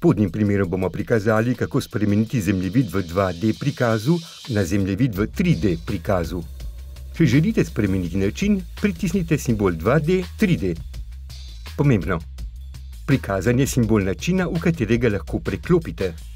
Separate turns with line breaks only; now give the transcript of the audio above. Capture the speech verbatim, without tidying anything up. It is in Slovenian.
spodnjem primeru bomo prikazali, kako spremeniti zemljevid v dva D prikazu na zemljevid v tri D prikazu. Če želite spremeniti način, pritisnite simbol dva D, tri D. Pomembno. Prikazan je simbol načina, v katerega lahko preklopite.